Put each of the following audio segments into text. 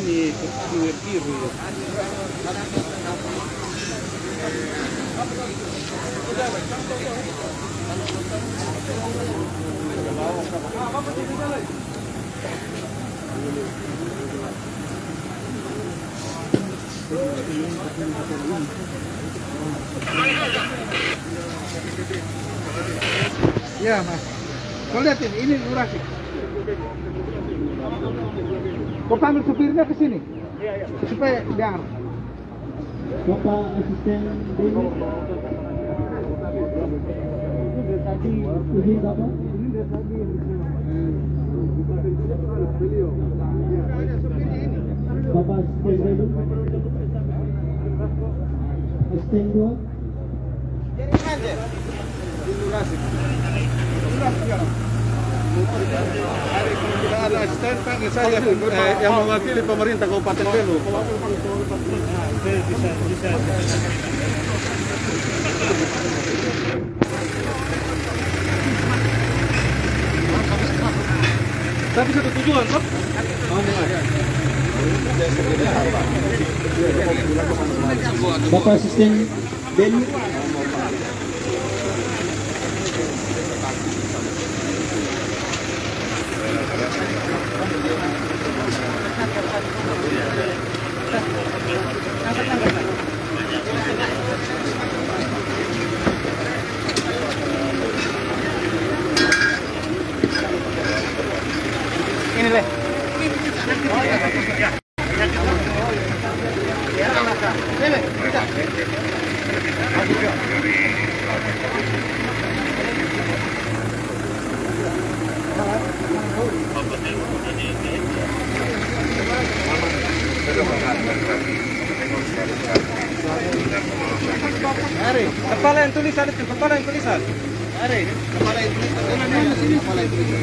ini ke kiri. Ya mas, kau lihat ini durasi. Kau panggil supirnya ke sini, supaya jangan. Bapak asisten Dewi. Izin Bapak. Bapak asisten Dewi. Asisten 2. Tidak ada asisten, panggil saya yang mewakili pemerintah Kabupaten Belu. Bisa. Tapi satu tujuan, Sob. Bapak asisten Belu. Ini leh. Ari, kepala yang tulisan itu, kepala yang tulisan. Ari, kepala yang tulisan. Mana sini kepala yang tulisan?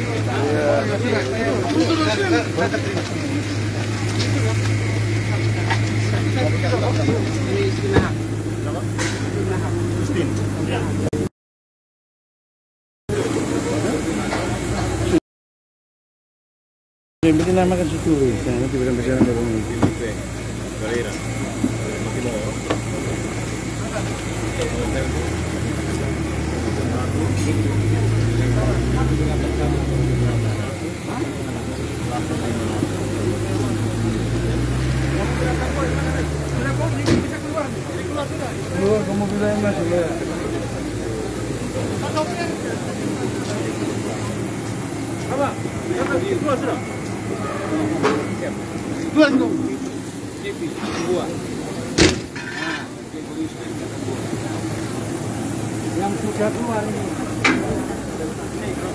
Yang penting nama kan situ, saya nanti bukan perjalanan dari ini. Keluar ke mobil yang masuk ya. Apa? Dua sudah. Dua itu. Dua. Yang sudah keluar ini.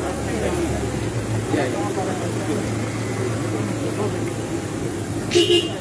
Ya.